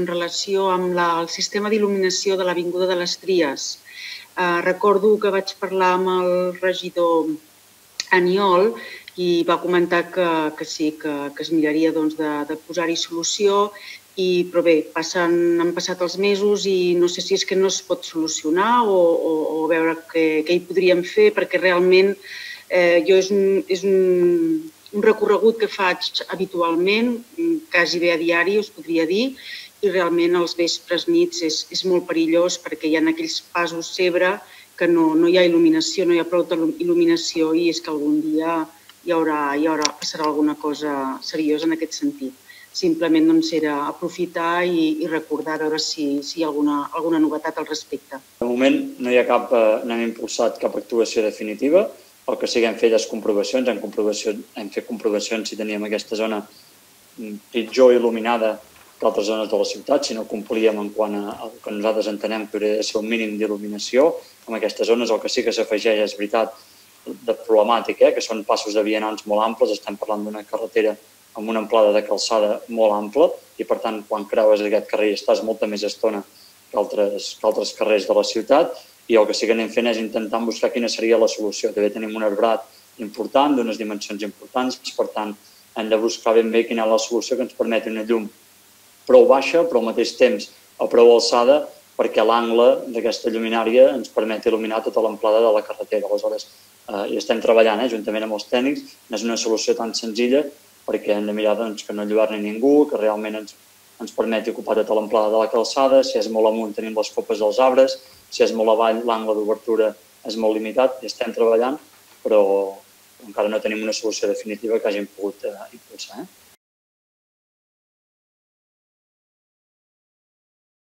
en relació amb el sistema d'il·luminació de l'Avinguda de les Tries. Recordo que vaig parlar amb el regidor Aniol i va comentar que sí, que es miraria de posar-hi solució, però bé, han passat els mesos i no sé si és que no es pot solucionar o veure què hi podríem fer, perquè realment jo és un recorregut que faig habitualment, quasi bé a diari, us podria dir, i realment als vespres, nits, és molt perillós perquè hi ha aquells passos zebra que no hi ha il·luminació, no hi ha prou il·luminació i és que algun dia passarà alguna cosa seriosa en aquest sentit. Simplement era aprofitar i recordar, veure si hi ha alguna novetat al respecte. De moment no hem impulsat cap actuació definitiva. El que sí que hem fet és comprovacions. Hem fet comprovacions si teníem aquesta zona pitjor il·luminada que altres zones de la ciutat, si no complíem en quant al que nosaltres entenem que hauria de ser un mínim d'il·luminació. En aquestes zones el que sí que s'afegeix és veritat de problemàtic, que són passos de vianants molt amples. Estem parlant d'una carretera amb una amplada de calçada molt ampla i, per tant, quan creues aquest carrer estàs molta més estona que altres carrers de la ciutat. I el que sí que anem fent és intentar buscar quina seria la solució. També tenim un arbrat important, d'unes dimensions importants, per tant, hem de buscar ben bé quina és la solució que ens permeti una llum prou baixa, però al mateix temps a prou alçada, perquè l'angle d'aquesta lluminària ens permet il·luminar tota l'amplada de la carretera. Aleshores, hi estem treballant juntament amb els tècnics. No és una solució tan senzilla perquè hem de mirar que no enlluerni ningú, que realment ens permeti ocupar tota l'amplada de la calçada. Si és molt amunt tenim les copes dels arbres, si és molt avall l'angle d'obertura és molt limitat. Hi estem treballant, però encara no tenim una solució definitiva que hàgim pogut impulsar.